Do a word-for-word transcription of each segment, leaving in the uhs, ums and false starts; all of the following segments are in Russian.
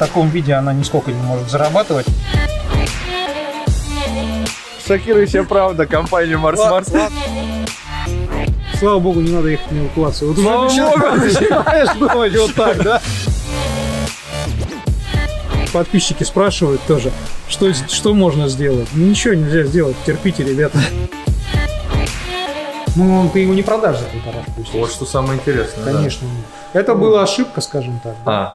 таком виде она нисколько не может зарабатывать. Шокирующая правда, компания Марс Марс. Слава богу, не надо ехать на эвакуацию. Вот Слава уже богу! начинаешь думать вот так, да? Подписчики спрашивают тоже, что, что можно сделать. Ничего нельзя сделать, терпите, ребята. Ну, ты его не продашь за полторашку. Вот что самое интересное. Конечно. Да. Это была ошибка, скажем так. Да? А.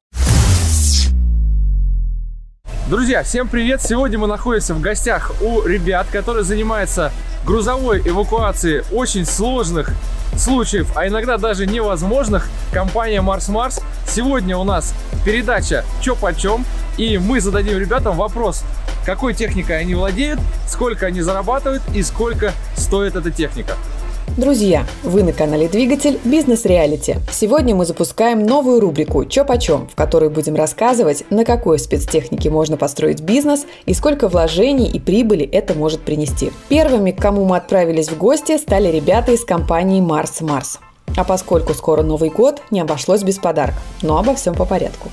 Друзья, всем привет! Сегодня мы находимся в гостях у ребят, которые занимаются грузовой эвакуацией очень сложных случаев, а иногда даже невозможных. Компания Марс Марс. Сегодня у нас передача «Чё почем?», и мы зададим ребятам вопрос, какой техникой они владеют, сколько они зарабатывают и сколько стоит эта техника. Друзья, вы на канале Двигатель Бизнес Реалити. Сегодня мы запускаем новую рубрику «Чё почем?», в которой будем рассказывать, на какой спецтехнике можно построить бизнес и сколько вложений и прибыли это может принести. Первыми, к кому мы отправились в гости, стали ребята из компании Марс Марс. А поскольку скоро Новый год, не обошлось без подарка. Но обо всем по порядку.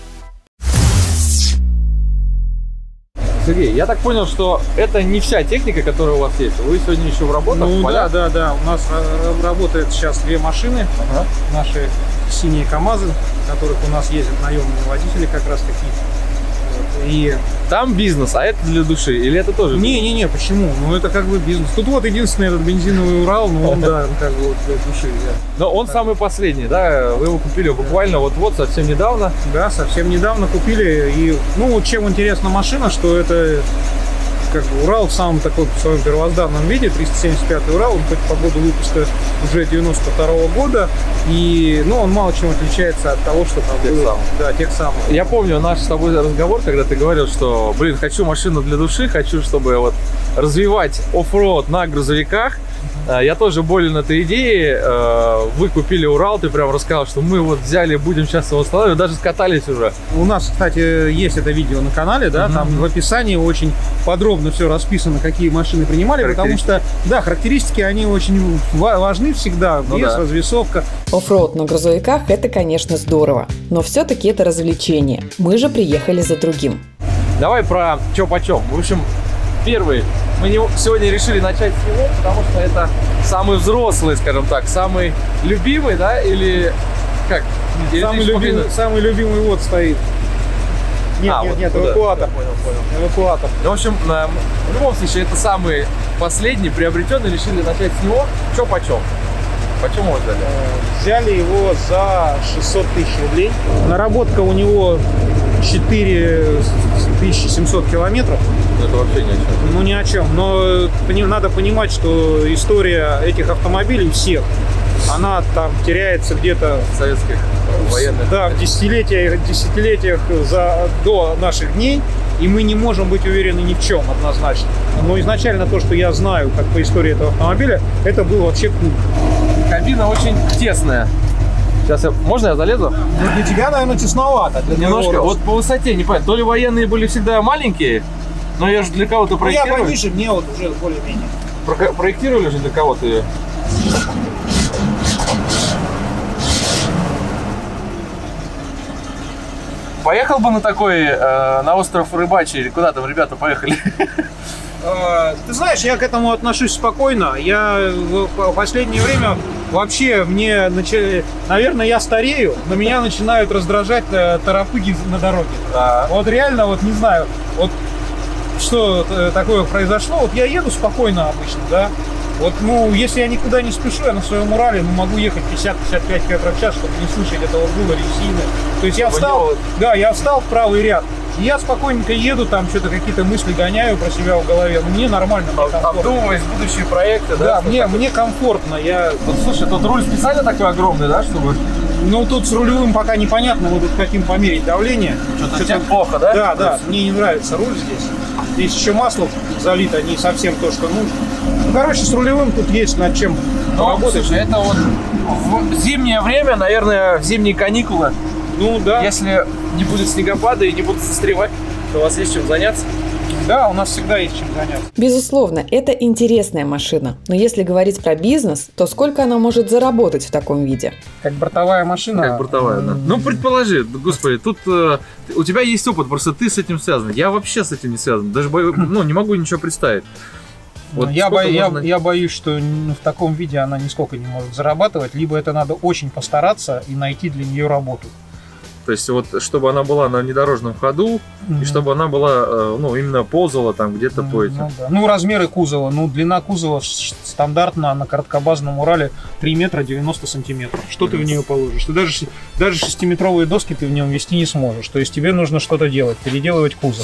Сергей, я так понял, что это не вся техника, которая у вас есть. Вы сегодня еще в работах? Ну в да, да, да. У нас работает сейчас две машины. Ага. Наши синие КАМАЗы, в которых у нас ездят наемные водители как раз таки. И там бизнес, а это для души? Или это тоже? Не-не-не, почему? Ну это как бы бизнес. Тут вот единственный этот бензиновый Урал, но он, да, как бы вот для души. Да. Но он самый последний, да? Вы его купили буквально вот-вот, совсем недавно? Да, совсем недавно купили. И, ну, чем интересна машина, что это как бы Урал в самом таком в своем первозданном виде, триста семьдесят пятый Урал, он хоть по году выпуска уже девяносто второго года, и, ну, он мало чем отличается от того, что там тех было. Самых. Да, тех самых. Я помню наш с тобой разговор, когда ты говорил, что, блин, хочу машину для души, хочу, чтобы вот развивать оффроуд на грузовиках. Я тоже болен этой идеей. Вы купили Урал, ты прям рассказал, что мы вот взяли, будем сейчас его устанавливать, даже скатались уже. У нас, кстати, есть это видео на канале, да, mm-hmm. там в описании очень подробно все расписано, какие машины принимали, потому что, да, характеристики, они очень важны всегда, ну, вес, да. развесовка. Оффроуд на грузовиках – это, конечно, здорово, но все-таки это развлечение. Мы же приехали за другим. Давай про чё почем. В общем, первый. Мы не, сегодня решили начать с него, потому что это самый взрослый, скажем так, самый любимый, да, или как? Самый, любимый, самый любимый вот стоит. Нет, а, нет, вот нет, туда. эвакуатор. Понял, понял. Эвакуатор. В общем, в любом случае, это самый последний, приобретенный, решили начать с него. Чё почем? Почему его взяли? Взяли его за шестьсот тысяч рублей. Наработка у него четыре тысячи семьсот километров. Это вообще ни о чем. Ну ни о чем. Но надо понимать, что история этих автомобилей всех, она там теряется где-то советских военных. Да, в десятилетиях, десятилетиях за, до наших дней. И мы не можем быть уверены ни в чем однозначно. Но изначально то, что я знаю, как по истории этого автомобиля, это был вообще куб. Кабина очень тесная. Сейчас я... Можно я залезу? Ну, для тебя, наверное, тесновато. Для Немножко. Вот по высоте, не понятно. То ли военные были всегда маленькие, но я же для кого-то проектировал. Ну, я повыше, мне вот уже более-менее. Про проектировали же для кого-то ее. Поехал бы на такой, э, на остров Рыбачий, или куда там ребята поехали? Ты знаешь, я к этому отношусь спокойно. Я в последнее время вообще мне, начали, наверное, я старею, но меня начинают раздражать торопыги на дороге. Да. Вот реально, вот не знаю, вот что такое произошло. Вот я еду спокойно обычно, да. Вот, ну, если я никуда не спешу, я на своем Урале, ну, могу ехать пятьдесят-пятьдесят пять километров в час, чтобы не слышать этого гула резины. То есть я встал, да, я встал в правый ряд, и я спокойненько еду, там что-то какие-то мысли гоняю про себя в голове. Ну, мне нормально, мне комфортно. Обдумываясь будущие проекты, да? Да, мне, мне комфортно. Я... Вот, слушай, тут руль специально такой огромный, да, чтобы... Ну, тут с рулевым пока непонятно, мы тут хотим померить давление. Что-то что плохо, да? Да, да, мне не нравится руль здесь. Здесь еще масло залито, не совсем то, что нужно. Ну, короче, с рулевым тут есть над чем поработать. Слушай, это вот в зимнее время, наверное, в зимние каникулы. Ну, да. Если не будет снегопада и не будут застревать, то у вас есть чем заняться. Да, у нас всегда есть чем заняться. Безусловно, это интересная машина. Но если говорить про бизнес, то сколько она может заработать в таком виде? Как бортовая машина. Как бортовая, да. Ну, предположи, господи, тут э, у тебя есть опыт, просто ты с этим связан. Я вообще с этим не связан. Даже бо... ну, не могу ничего представить. Вот я, бо... можно... я, я боюсь, что в таком виде она нисколько не может зарабатывать, либо это надо очень постараться и найти для нее работу. То есть вот, чтобы она была на внедорожном ходу, mm-hmm. и чтобы она была, ну, именно ползала там где-то mm-hmm. по этим. Ну, да. ну, размеры кузова. Ну, длина кузова стандартно на короткобазном Урале три метра девяносто сантиметров. Что mm-hmm. ты в нее положишь? Ты даже, даже шестиметровые доски ты в нем вести не сможешь. То есть тебе нужно что-то делать, переделывать кузов.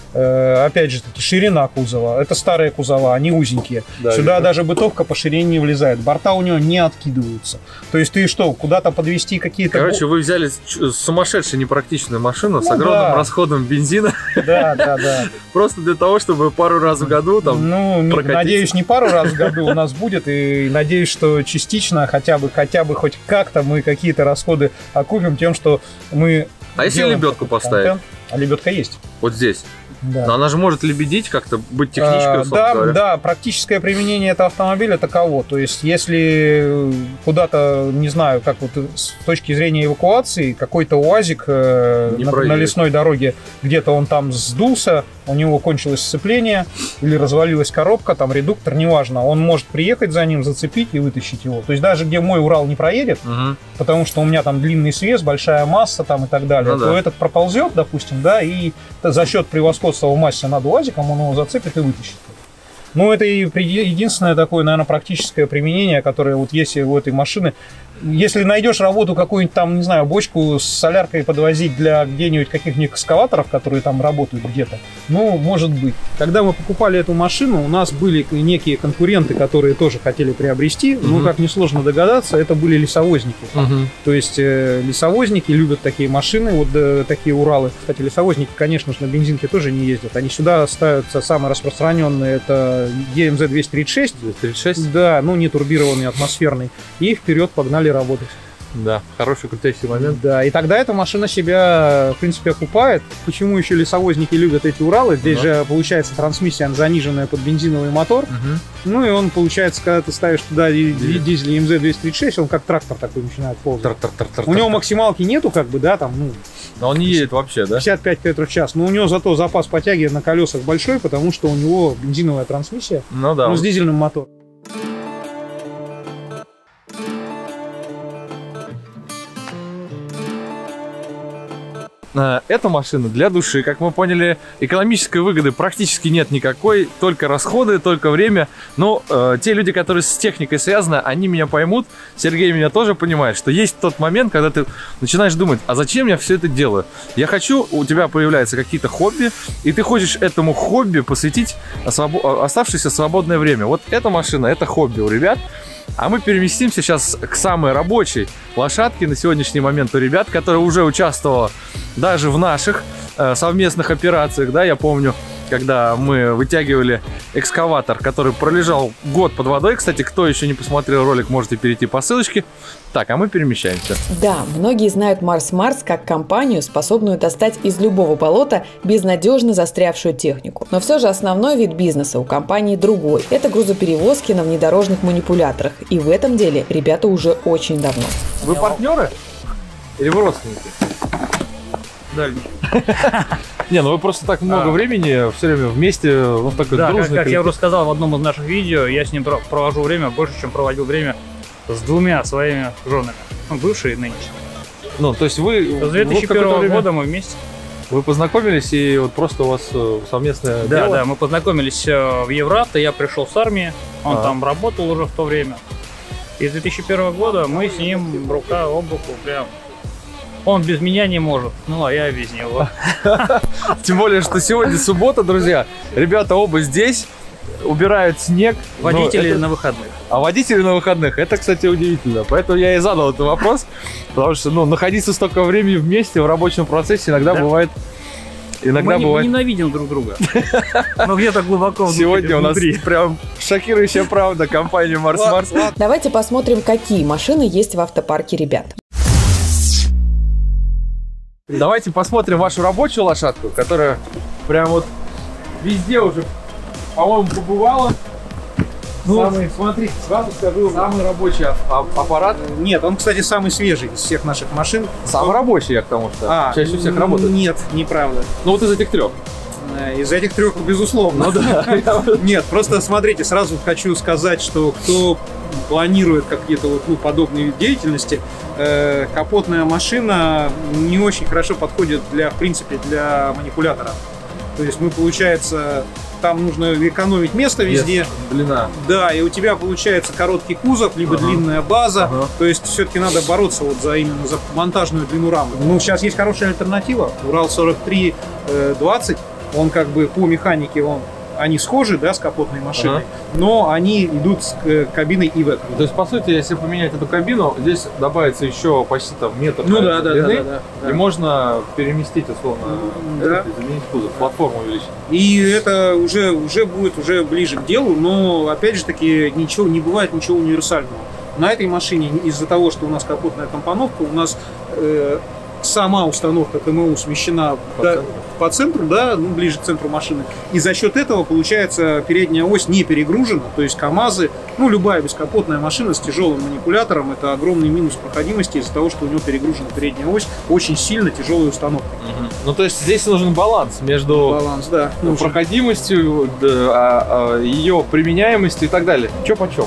Э, опять же таки, ширина кузова. Это старые кузова, они узенькие. Да, Сюда видно. Даже бытовка по ширине не влезает. Борта у него не откидываются. То есть ты что, куда-то подвести какие-то... Короче, вы взяли сумасшедшую непрактичную машину ну, с огромным да. расходом бензина. Да, да, да. Просто для того, чтобы пару раз в году там Ну, прокатиться. Надеюсь, не пару раз в году у нас будет. И надеюсь, что частично, хотя бы, хотя бы хоть как-то мы какие-то расходы окупим тем, что мы... А если лебедку поставить? Контент. А лебедка есть. Вот здесь. Да. Но она же может лебедить как-то, быть техничкой, а, да, говоря. Да, практическое применение этого автомобиля таково. То есть, если куда-то, не знаю, как вот с точки зрения эвакуации, какой-то УАЗик э, на, на лесной дороге, где-то он там сдулся, у него кончилось сцепление или развалилась коробка, там редуктор, неважно, он может приехать за ним, зацепить и вытащить его. То есть, даже где мой Урал не проедет, угу. потому что у меня там длинный свес, большая масса там и так далее, ну, то да. этот проползет, допустим, да, и за счет превосходства в массе над УАЗиком он его зацепит и вытащит. Ну, это и единственное такое, наверное, практическое применение, которое вот есть у этой машины. Если найдешь работу, какую-нибудь там, не знаю, бочку с соляркой подвозить для где-нибудь каких-нибудь экскаваторов, которые там работают где-то, ну, может быть. Когда мы покупали эту машину, у нас были некие конкуренты, которые тоже хотели приобрести. Угу. Ну, как несложно догадаться, это были лесовозники. Угу. То есть э, лесовозники любят такие машины, вот э, такие Уралы. Кстати, лесовозники, конечно же, на бензинке тоже не ездят. Они сюда ставятся, самые распространенные, это и эм зет двести тридцать шесть. двести тридцать шесть? Да, ну, не турбированный, атмосферный. И вперед погнали работать. Да, хороший крутящий момент. Да, и тогда эта машина себя, в принципе, окупает. Почему еще лесовозники любят эти Уралы? Здесь да. же, получается, трансмиссия заниженная под бензиновый мотор. Угу. Ну, и он, получается, когда ты ставишь туда дизель и эм зет двести тридцать шесть, он как трактор такой начинает ползать. Трактор, трактор, у него максималки нету, как бы, да, там, ну... Но он не едет вообще, да? пятьдесят пять километров в час. Но у него зато запас потяги на колесах большой, потому что у него бензиновая трансмиссия. Ну да. Ну, с дизельным мотором. Эта машина для души, как мы поняли, экономической выгоды практически нет никакой, только расходы, только время. Но э, те люди, которые с техникой связаны, они меня поймут, Сергей меня тоже понимает, что есть тот момент, когда ты начинаешь думать, а зачем я все это делаю? Я хочу, у тебя появляются какие-то хобби, и ты хочешь этому хобби посвятить освобо- оставшееся свободное время. Вот эта машина, это хобби у ребят. А мы переместимся сейчас к самой рабочей лошадке на сегодняшний момент у ребят, которая уже участвовала даже в наших э, совместных операциях. Да, я помню, когда мы вытягивали экскаватор, который пролежал год под водой. Кстати, кто еще не посмотрел ролик, можете перейти по ссылочке. Так, а мы перемещаемся. Да, многие знают Марс Марс как компанию, способную достать из любого болота безнадежно застрявшую технику. Но все же основной вид бизнеса у компании другой. Это грузоперевозки на внедорожных манипуляторах. И в этом деле ребята уже очень давно. Вы партнеры? Или вы родственники? Дальний. Не, ну вы просто так много времени все время вместе, ну такой да, дружный. Как, как я уже сказал в одном из наших видео, я с ним провожу время больше, чем проводил время с двумя своими женами, ну, бывшие и нынешние. Ну, то есть вы... С две тысячи первого время... года мы вместе. Вы познакомились и вот просто у вас совместное да, дело? Да, да, мы познакомились в Евравто, я пришел с армии, он а. там работал уже в то время. И с две тысячи первого года мы с ним рука об руку прям... Он без меня не может, ну а я без него. Тем более, что сегодня суббота, друзья. Ребята оба здесь, убирают снег. Водители это... на выходных. А водители на выходных, это, кстати, удивительно. Поэтому я и задал этот вопрос. Потому что, ну, находиться столько времени вместе в рабочем процессе иногда да? бывает... Иногда мы, бывает... мы ненавидим друг друга. Но где-то глубоко внутри. Сегодня у нас прям шокирующая правда компания Марс Марс. Давайте посмотрим, какие машины есть в автопарке ребят. Давайте посмотрим вашу рабочую лошадку, которая прям вот везде уже, по-моему, побывала. Ну, самый, смотри, сразу скажу. самый рабочий а- а- аппарат. Нет, он, кстати, самый свежий из всех наших машин. Самый он... рабочий, я к тому, что а, чаще всех работает. Нет, неправда. Ну вот из этих трех. Из этих трех, безусловно. Ну да. Нет, просто смотрите, сразу хочу сказать, что кто планирует какие-то вот, ну, подобные деятельности, э, капотная машина не очень хорошо подходит для, в принципе, для манипулятора. То есть мы, получается, там нужно экономить место везде. Yes, длина. Да, и у тебя получается короткий кузов, либо ага. длинная база. Ага. То есть все-таки надо бороться вот за именно за монтажную длину рамы. Ну, сейчас есть хорошая альтернатива. Урал сорок три двадцать. Он как бы по механике, он, они схожи, да, с капотной машиной, ага. но они идут с кабиной ИВЭК. То есть, по сути, если поменять эту кабину, здесь добавится еще почти там метр ну, да, да, длины, да, да, да, и да. можно переместить, условно, да. этот, и заменить кузов, платформу увеличить. И это уже, уже будет уже ближе к делу, но, опять же таки, ничего, не бывает ничего универсального. На этой машине, из-за того, что у нас капотная компоновка, у нас... Э, сама установка ТМУ смещена по, да, центру. по центру, да, ну, ближе к центру машины. И за счет этого, получается, передняя ось не перегружена. То есть КАМАЗы, ну, любая бескапотная машина с тяжелым манипулятором, это огромный минус проходимости из-за того, что у него перегружена передняя ось, очень сильно тяжелой установкой. Угу. Ну, то есть здесь нужен баланс между баланс, да, ну, проходимостью, да, а, а, ее применяемостью и так далее. Че почем?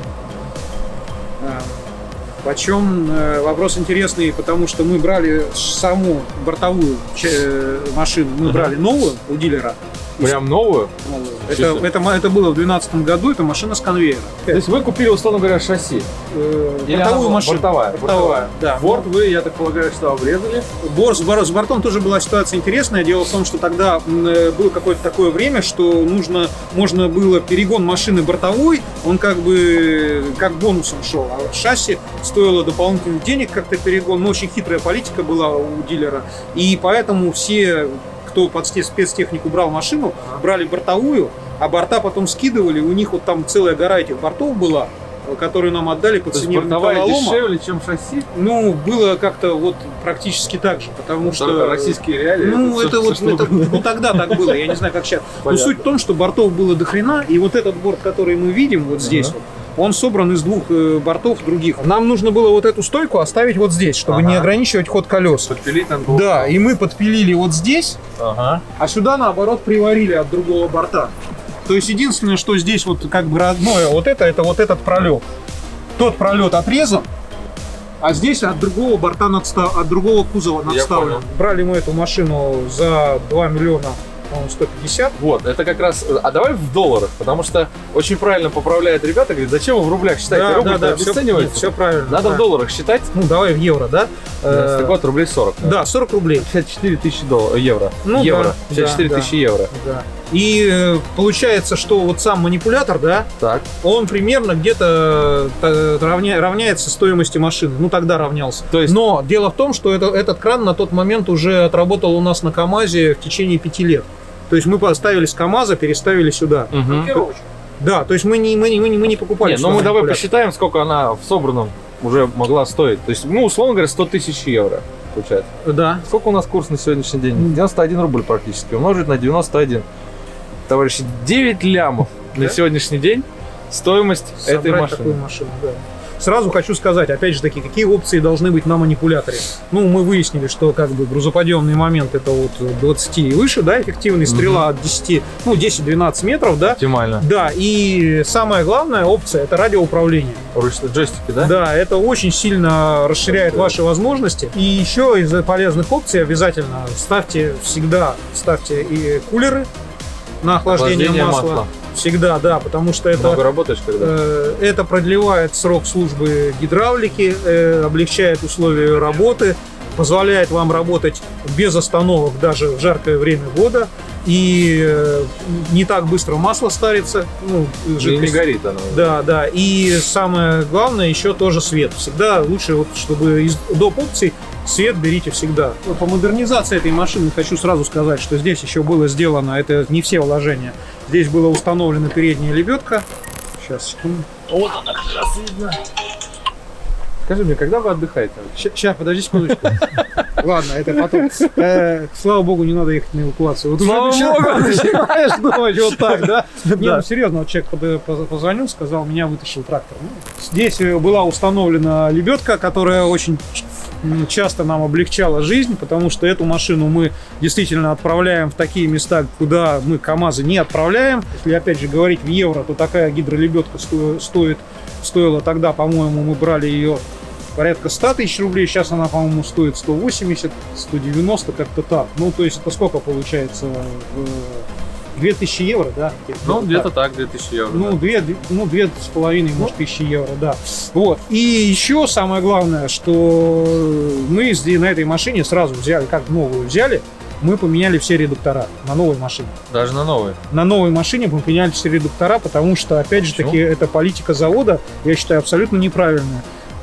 Почем вопрос интересный, потому что мы брали саму бортовую машину, мы брали новую у дилера. Прям новую? новую. Это, это, это было в две тысячи двенадцатом году, это машина с конвейера. То есть вы купили, условно говоря, шасси? Э, бортовую машину. Бортовая. Бортовая, бортовая, да. Борт вы, я так полагаю, что обрезали? Борт, с бортом тоже была ситуация интересная. Дело в том, что тогда было какое-то такое время, что нужно, можно было перегон машины бортовой, он как бы как бонусом шел. А шасси стоило дополнительных денег, как-то перегон. Но очень хитрая политика была у дилера. И поэтому все... кто под спецтехнику брал машину, брали бортовую, а борта потом скидывали, у них вот там целая гора этих бортов была, которые нам отдали по цене металлолома. Бортовая дешевле, чем шасси? Ну, было как-то вот практически так же, потому ну, что... российские реалии. Ну, это, это вот, это, ну, тогда так было, я не знаю, как сейчас. Понятно. Но суть в том, что бортов было до хрена, и вот этот борт, который мы видим вот здесь uh-huh. вот, он собран из двух э, бортов других. Нам нужно было вот эту стойку оставить вот здесь, чтобы ага. не ограничивать ход колес. Подпилить надо было. Да, и мы подпилили вот здесь, ага. а сюда, наоборот, приварили от другого борта. То есть единственное, что здесь вот как бы родное, вот это, это вот этот пролет. Тот пролет отрезан, а здесь от другого борта, надстав... от другого кузова надставлен. Брали мы эту машину за два миллиона. сто пятьдесят. Вот, это как раз... А давай в долларах, потому что очень правильно поправляют ребята, говорят, зачем вы в рублях считаете? Да, рубль да, да, обесценивается. Все, все правильно. Надо да. в долларах считать. Ну, давай в евро, да? Yes, так вот, рублей сорок. Да, да сорок рублей. пятьдесят четыре тысячи долларов, евро. Ну, евро. Да, пятьдесят четыре да, тысячи евро. Да. И э, получается, что вот сам манипулятор, да, так. он примерно где-то равня, равняется стоимости машины. Ну, тогда равнялся. То есть... Но дело в том, что это, этот кран на тот момент уже отработал у нас на КАМАЗе в течение пяти лет. То есть мы поставили с КАМАЗа, переставили сюда. Угу. Да, то есть мы не, мы не, мы не, мы не покупали. Нет, но мы давай посчитаем, сколько она в собранном уже могла стоить. То есть, ну, условно говоря, сто тысяч евро получается. Да. Сколько у нас курс на сегодняшний день? девяносто один рубль практически. Умножить на девяносто один. Товарищи, девять лямов да? на сегодняшний день стоимость собрать этой машины. Такую машину, да. Сразу хочу сказать, опять же таки, какие опции должны быть на манипуляторе. Ну, мы выяснили, что как бы грузоподъемный момент это вот двадцать и выше, да, эффективный, стрела от десяти, ну, десять-двенадцать метров, да. Оптимально. Да, и самая главная опция это радиоуправление. Ручные джойстики, да? Да, это очень сильно расширяет ваши возможности. И еще из полезных опций обязательно ставьте всегда, ставьте и кулеры на охлаждение, охлаждение масла. масла. Всегда, да, потому что это, много работаешь, когда? э, это продлевает срок службы гидравлики, э, облегчает условия работы, позволяет вам работать без остановок даже в жаркое время года. И э, не так быстро масло старится. Ну, жидкость. Не горит оно. Да, да. И самое главное еще тоже свет. Всегда лучше, вот, чтобы из доп. Опций свет берите всегда. По модернизации этой машины хочу сразу сказать, что здесь еще было сделано, это не все вложения. Здесь была установлена передняя лебедка. Сейчас, секунду. Вот она как раз видно. Скажи мне, когда вы отдыхаете? Сейчас, подожди секундочку. Ладно, это потом. Э, слава богу, не надо ехать на эвакуацию. Вот слава уже богу! начинаешь думать вот так, да? Нет, ну серьезно, вот человек позвонил, сказал, меня вытащил трактор. Ну, здесь была установлена лебедка, которая очень часто нам облегчала жизнь, потому что эту машину мы действительно отправляем в такие места, куда мы КАМАЗы не отправляем. Если опять же говорить в евро, то такая гидролебедка стоит, стоила тогда, по-моему, мы брали ее порядка ста тысяч рублей, сейчас она, по-моему, стоит сто восемьдесят — сто девяносто, как-то так. Ну, то есть это сколько получается? две тысячи евро, да? Ну, где-то так, две тысячи евро. Ну, да. две, ну, две с половиной, может, тысячи евро, да. Вот. И еще самое главное, что мы здесь на этой машине сразу взяли, как новую взяли, мы поменяли все редуктора на новой машине. Даже на новой? На новой машине мы поменяли все редуктора, потому что, опять же таки, эта политика завода, я считаю, абсолютно неправильная.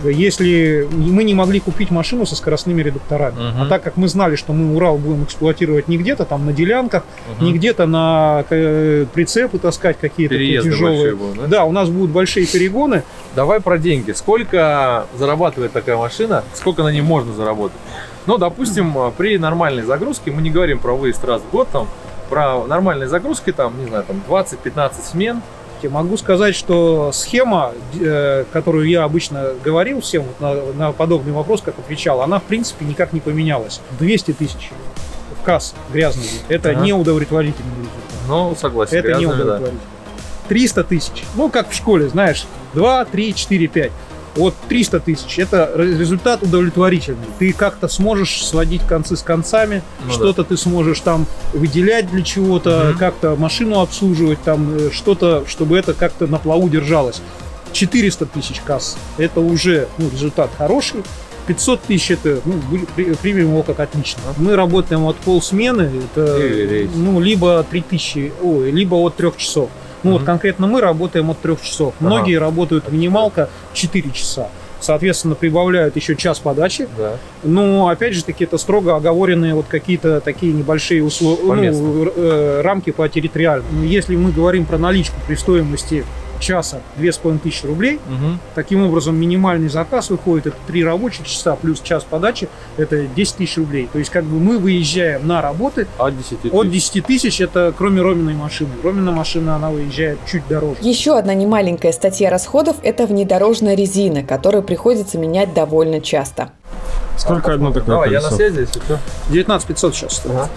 Если мы не могли купить машину со скоростными редукторами, uh-huh. а так как мы знали, что мы Урал будем эксплуатировать не где-то там на делянках, uh-huh. не где-то на прицепы таскать какие-то тяжелые. Будут, да? Да, у нас будут большие перегоны. Давай про деньги. Сколько зарабатывает такая машина? Сколько на ней можно заработать? Ну, допустим, при нормальной загрузке, мы не говорим про выезд раз в год, там, про нормальной загрузке, там, не знаю, там двадцать-пятнадцать смен. Могу сказать, что схема, э, которую я обычно говорил всем вот на, на подобный вопрос, как отвечал, она в принципе никак не поменялась. двести тысяч в касс грязный. Это ага. неудовлетворительный результат. Ну, согласен. Это неудовлетворительно. Да. триста тысяч. Ну, как в школе, знаешь, два, три, четыре, пять. Вот триста тысяч, это результат удовлетворительный. Ты как-то сможешь сводить концы с концами, ну, что-то да. ты сможешь там выделять для чего-то, угу. как-то машину обслуживать, там что-то, чтобы это как-то на плаву держалось. четыреста тысяч касс, это уже ну, результат хороший. пятьсот тысяч это, ну, примем его как отлично. Мы работаем от полсмены, это ну, либо три тысячи, ой, либо от трех часов. Ну, mm-hmm. вот конкретно мы работаем от трех часов. Ага. Многие работают минималка четыре часа. Соответственно, прибавляют еще час подачи. Да. Но, опять же таки, это строго оговоренные вот какие-то такие небольшие услов... ну, э, рамки по территориальному. Если мы говорим про наличку при стоимости часа две с половиной тысячи рублей, угу. таким образом минимальный заказ выходит, это три рабочих часа плюс час подачи, это десять тысяч рублей. То есть как бы мы выезжаем на работы от десяти тысяч. От десяти тысяч, это кроме Роминой машины. Ромина машина, она выезжает чуть дороже. Еще одна немаленькая статья расходов – это внедорожная резина, которую приходится менять довольно часто. Сколько а, одно такое Давай, колесо? Я на связи, если что. девятнадцать пятьсот сейчас стоит. Ага.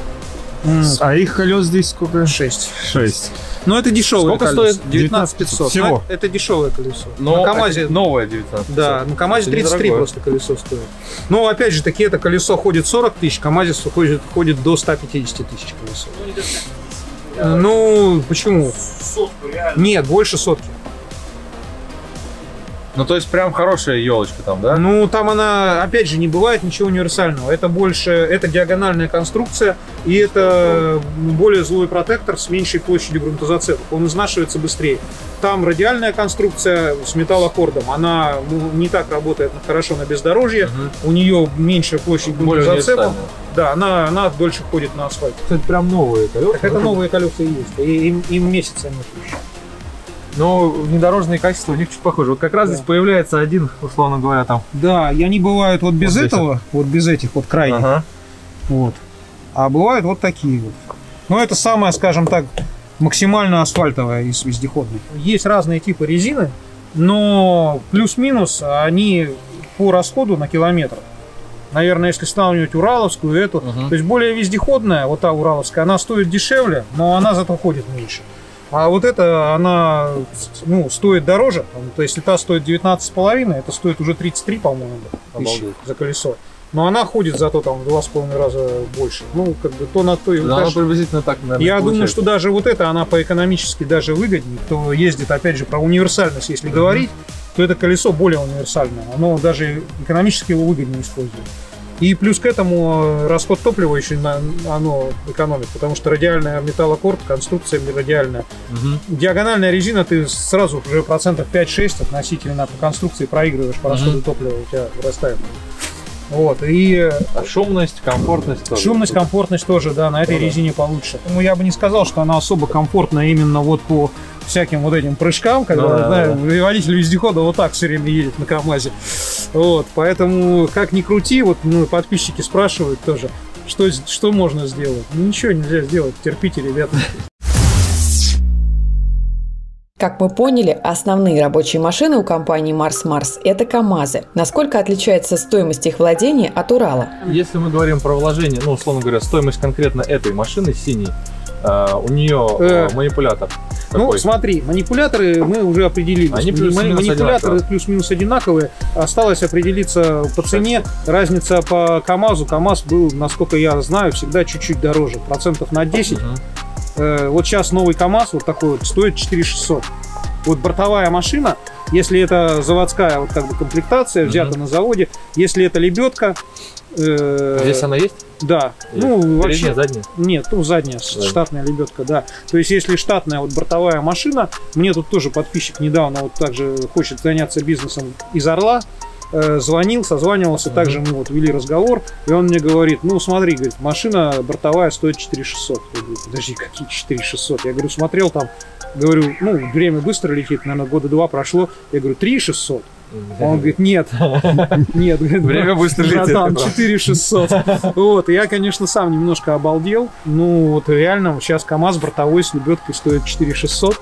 А их колес здесь сколько? шесть. шесть. Но это дешевое колесо. Сколько стоит? девятнадцать пятьсот. Всего? Но это дешевое колесо. Но на КамАЗе новое девятнадцать пятьсот. Да, на КамАЗе тридцать три просто колесо стоит. Но опять же таки, это колесо ходит сорок тысяч, КамАЗе ходит, ходит до ста пятидесяти тысяч колесо. Ну, почему? Сотку реально. Нет, больше сотки. Ну, то есть прям хорошая елочка там, да? Ну, там она, опять же, не бывает ничего универсального. Это больше, это диагональная конструкция, и это более злой протектор с меньшей площадью грунтозацепок. Он изнашивается быстрее. Там радиальная конструкция с металлокордом. Она ну, не так работает хорошо на бездорожье. Угу. У нее меньшая площадь грунтозацепок. Да, она, она дольше ходит на асфальт. Это прям новые колеса? Так это новые колеса и есть. И им, им месяцами еще. Но внедорожные качества у них чуть похожи. Вот как раз да. здесь появляется один, условно говоря, там. Да, и они бывают вот без вот этого, здесь. вот без этих вот крайних. Ага. Вот. А бывают вот такие вот. Ну, это самое, скажем так, максимально асфальтовая из вездеходной. Есть разные типы резины, но плюс-минус они по расходу на километр. Наверное, если сравнивать ураловскую, эту, uh-huh. то есть более вездеходная, вот та ураловская, она стоит дешевле, но она зато ходит меньше. А вот эта, она ну, стоит дороже. То есть, если та стоит девятнадцать с половиной, это стоит уже тридцать три, по-моему, тысячи за колесо. Но она ходит зато там в два с половиной раза больше. Ну, как бы то на то и да, даже... приблизительно так, наверное, я получается. думаю, что даже вот эта, она по экономически даже выгоднее. Кто ездит, опять же, про универсальность, если mm-hmm. говорить, то это колесо более универсальное. Оно даже экономически его выгоднее использует. И плюс к этому расход топлива еще на, оно экономит, потому что радиальная металлокорд, конструкция радиальная. Угу. Диагональная резина, ты сразу уже процентов пять-шесть относительно по конструкции проигрываешь по расходу угу. топлива, у тебя вырастает. Вот, и... А шумность, комфортность тоже? Шумность, комфортность тоже, да, на этой ну, резине да. получше. Ну, я бы не сказал, что она особо комфортная именно вот по всяким вот этим прыжкам, когда, ну, да, знаю, да. водитель вездехода вот так все время едет на КамАЗе. Вот, поэтому, как ни крути, вот ну, подписчики спрашивают тоже, что, что можно сделать. Ничего нельзя сделать, терпите, ребята. Как мы поняли, основные рабочие машины у компании Марс Марс – это КАМАЗы. Насколько отличается стоимость их владения от Урала? Если мы говорим про вложение, ну, условно говоря, стоимость конкретно этой машины синей, э, у нее э, манипулятор. Ну, какой? Смотри, манипуляторы мы уже определились. Они плюс-минус манипуляторы плюс-минус одинаковые. Осталось определиться по цене. Разница по КАМАЗу. КАМАЗ был, насколько я знаю, всегда чуть-чуть дороже. Процентов на десять. Угу. Вот сейчас новый КАМАЗ вот такой вот стоит четыре тысячи шестьсот. Вот бортовая машина, если это заводская вот как бы комплектация, взята mm-hmm. на заводе, если это лебедка. Э, Здесь она есть? Да. Есть. Ну, Передняя, вообще, задняя? Нет, ну задняя, задняя, штатная лебедка, да. То есть если штатная вот бортовая машина, мне тут тоже подписчик недавно вот также хочет заняться бизнесом из Орла. Звонил, созванивался, mm-hmm. также мы вот вели разговор, и он мне говорит, ну смотри, говорит, машина бортовая стоит четыре тысячи шестьсот. Я говорю, подожди, какие четыре тысячи шестьсот? Я говорю, смотрел там, говорю, ну время быстро летит, наверное, года два прошло. Я говорю, три тысячи шестьсот. Он говорит, нет, нет, время быстро летит, четыре тысячи шестьсот. Вот, и я, конечно, сам немножко обалдел. Ну вот реально, сейчас КАМАЗ бортовой с лебедкой стоит четыре тысячи шестьсот.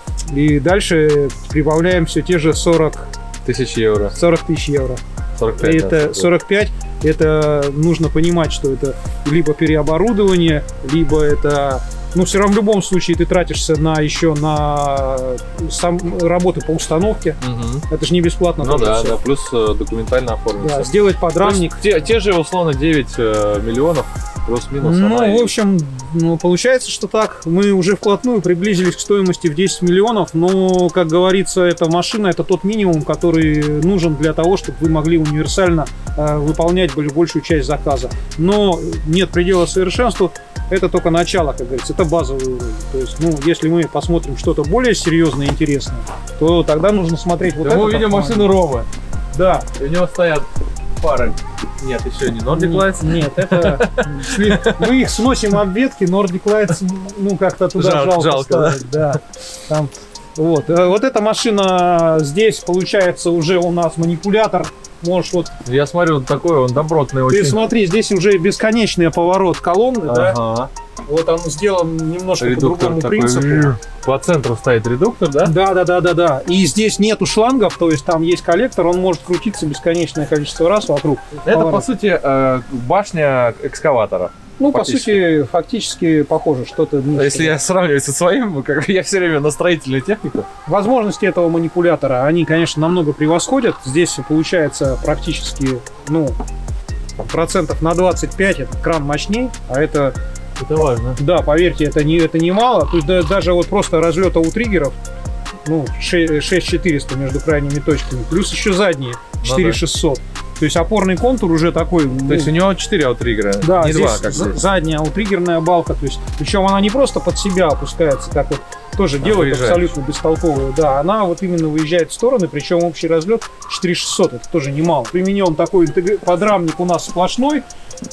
И дальше прибавляем все те же сорок тысяч евро. сорок тысяч евро. сорок пять, это да, сорок пять. Это нужно понимать, что это либо переоборудование, либо это... Ну, все равно в любом случае ты тратишься на еще на сам, работы по установке. Угу. Это же не бесплатно. Ну да, все. да, плюс документально оформить. Да, сделать подрамник. Те, те же, условно, девять миллионов. Плюс-минус. Ну, в общем, ну, получается, что так. Мы уже вплотную приблизились к стоимости в десять миллионов, но, как говорится, эта машина, это тот минимум, который нужен для того, чтобы вы могли универсально э, выполнять большую часть заказа. Но нет предела совершенству, это только начало, как говорится, это базовый уровень. То есть, ну, если мы посмотрим что-то более серьезное и интересное, то тогда нужно смотреть вот это. Мы увидим машину Ромы. Да. И у него стоят пары. Нет, еще не Nordic Lights. Нет, это... Мы их сносим об ветки, Nordic Lights, ну, как-то туда Жал, жалко, жалко ставить. Да. Там, вот. Вот эта машина здесь, получается, уже у нас манипулятор. Можешь вот... Я смотрю, он такой, он добротный очень. Ты смотри, здесь уже бесконечный поворот колонны, ага. да? Вот он сделан немножко редуктор по другому такой, принципу. По центру стоит редуктор, да? Да, да, да, да, да. И здесь нету шлангов, то есть там есть коллектор, он может крутиться бесконечное количество раз вокруг. Это, поворот. По сути, башня экскаватора. Ну, по сути, фактически похоже, что-то... Если я сравниваю со своим, как я все время на строительную технику. Возможности этого манипулятора, они, конечно, намного превосходят. Здесь получается практически, ну, процентов на двадцать пять это кран мощней, а это... Это важно. Да, поверьте, это не, это не мало. То есть да, даже вот просто разлета у триггеров, ну, шесть тысяч четыреста между крайними точками, плюс еще задние четыре тысячи шестьсот. Ну, да. То есть опорный контур уже такой. То ну, есть у него четыре аутриггера, да, не здесь два, как здесь. Задняя аутриггерная балка. То есть, причем она не просто под себя опускается, как вот тоже она делают выезжает. Абсолютно бестолковую. Да, она вот именно выезжает в стороны, причем общий разлет четыре тысячи шестьсот, это тоже немало. Применен такой подрамник у нас сплошной.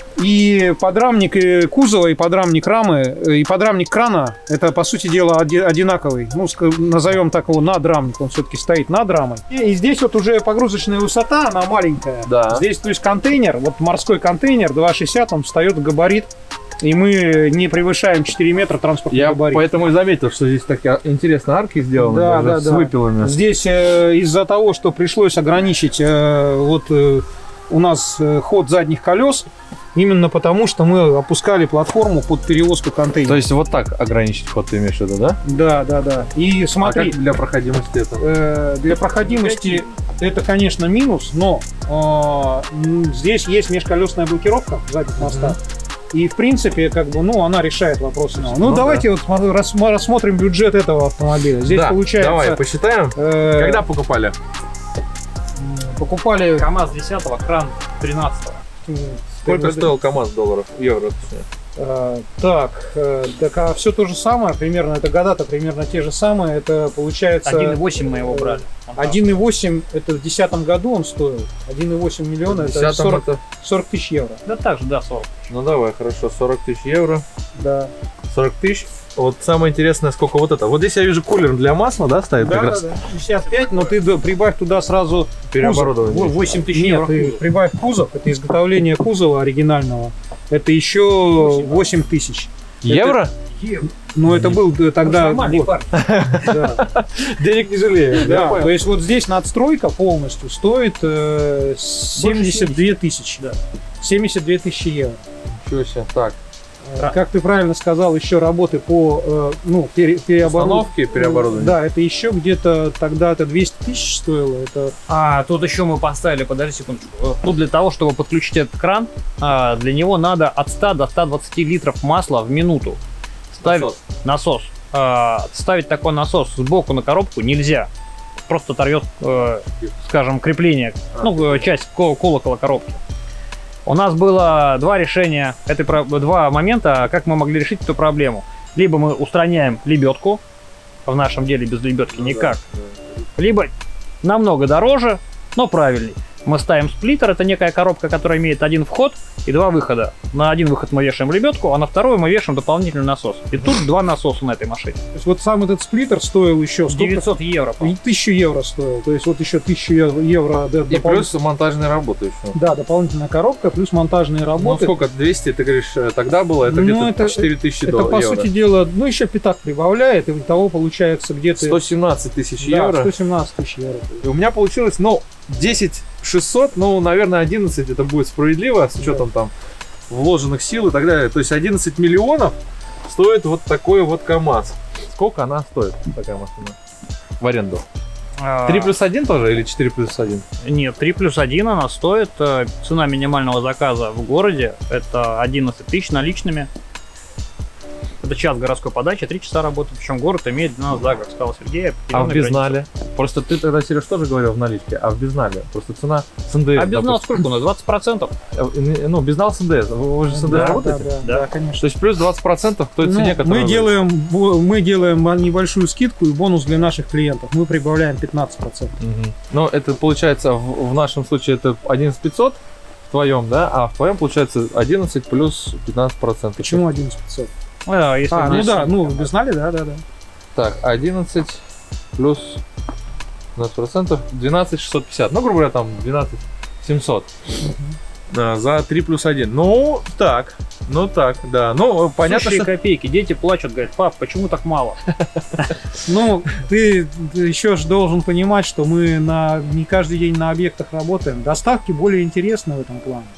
И подрамник кузова, и подрамник рамы, и подрамник крана, это, по сути дела, одинаковый. Ну, назовем так его надрамник, он все-таки стоит над рамой. И, и здесь вот уже погрузочная высота, она маленькая. Да. Здесь, то есть, контейнер, вот морской контейнер два шестьдесят, он встает в габарит. И мы не превышаем четыре метра транспортного Я габарита. Поэтому и заметил, что здесь такие интересные арки сделаны, да, даже да, с да. выпилами. Здесь э, из-за того, что пришлось ограничить э, вот э, у нас э, ход задних колес, именно потому, что мы опускали платформу под перевозку контейнера. То есть вот так ограничить ход ты имеешь в виду, да? Да, да, да. И смотри, а как для проходимости это? Э, для проходимости это, конечно, минус, но э, здесь есть межколесная блокировка задних моста. И, в принципе, как бы, ну, она решает вопросы. Ну, ну давайте да. вот рас, рассмотрим бюджет этого автомобиля. Здесь да, получается... давай, посчитаем. Э, Когда покупали? Покупали... КамАЗ десятого, кран тринадцатого. Сколько стоил КамАЗ долларов? Евро, точнее. А, так, э, так а все то же самое, примерно, это года-то примерно те же самые, это получается... один и восемь мы его брали. один и восемь, это в десятом году он стоил, один и восемь миллиона, это сорок, сорок тысяч евро. Да так же, да, сорок. Ну давай, хорошо, сорок тысяч евро. Да. сорок тысяч. Вот самое интересное, сколько вот это. Вот здесь я вижу кулер для масла, да, стоит Да, как да, раз? да. пятьдесят пять, но ты да, прибавь туда сразу Переоборудование. кузов. восемь тысяч Нет, евро. Ты прибавь кузов, это изготовление кузова оригинального. Это еще восемь тысяч. Евро? Ну, это был э, тогда... Нормальный вот, парень. да. Денег не жалею. Да, то есть вот здесь надстройка полностью стоит э, семьдесят две тысячи. Да. семьдесят две тысячи евро. Ничего себе. Так, Э, Как ты правильно сказал, еще работы по э, ну, пере, переоборудованию. установки, переоборудование. Да, это еще где-то тогда это двести тысяч стоило. Это А, тут еще мы поставили, подожди секундочку. Э, Тут для того, чтобы подключить этот кран, а, для него надо от ста до ста двадцати литров масла в минуту. Ставить Насос. насос. А, ставить такой насос сбоку на коробку нельзя. Просто оторвет, э, скажем, крепление, ну, э, часть ко- колокола коробки. У нас было два решения, этой, про- два момента, как мы могли решить эту проблему. Либо мы устраняем лебедку, в нашем деле без лебедки никак. Либо намного дороже, но правильней. Мы ставим сплиттер, это некая коробка, которая имеет один вход и два выхода. На один выход мы вешаем лебедку, а на второй мы вешаем дополнительный насос. И тут два насоса на этой машине. То есть вот сам этот сплиттер стоил еще сколько? девятьсот евро. И тысячу евро стоил. То есть вот еще тысячу евро. Да, И допол- плюс монтажные работы еще. Да, дополнительная коробка, плюс монтажные Ну работы. сколько, двести, ты говоришь, тогда было? Это Ну, где-то это- четыре тысячи Это, долларов. по сути дела, ну еще пятак прибавляет, и того получается где-то... сто семнадцать тысяч да, евро. сто семнадцать тысяч евро. И у меня получилось, ну, десять шестьсот, ну, наверное, одиннадцать это будет справедливо, с учетом там вложенных сил и так далее. То есть одиннадцать миллионов стоит вот такой вот КАМАЗ. Сколько она стоит, такая машина, в аренду? три плюс один тоже или четыре плюс один? Нет, три плюс один она стоит. э, Цена минимального заказа в городе это одиннадцать тысяч наличными. Это час городской подачи, три часа работы. Причем город имеет для нас, да, как сказал Сергей, А в определенные границы. безнале? Просто ты тогда, Сереж, тоже говорил в наличке, а в безнале? Просто цена с эн дэ эс. А безнал допустим. сколько у нас? двадцать процентов? Э, Ну, безнал с эн дэ эс. Вы вы же с эн дэ эс Да, работаете? да, да, Да. да, конечно. То есть плюс двадцать процентов к той Ну, цене, которая... мы, делаем, бо- мы делаем небольшую скидку и бонус для наших клиентов. Мы прибавляем пятнадцать процентов. Мгм. Но это получается, в, в нашем случае это одиннадцать пятьсот в твоем, да? А в твоем получается одиннадцать плюс пятнадцать процентов. Почему одиннадцать пятьсот? А, если А, ну знаешь, да, ну вы знали, да, да, да. Так, одиннадцать плюс пятнадцать процентов, двенадцать шестьсот пятьдесят. Ну, грубо говоря, там двенадцать семьсот. Да, за три плюс один. Ну, так, ну так, да. Ну, понятно, сущие что... копейки. Дети плачут, говорят, пап, почему так мало? Ну, ты, ты еще же должен понимать, что мы на, не каждый день на объектах работаем. Доставки более интересны в этом плане.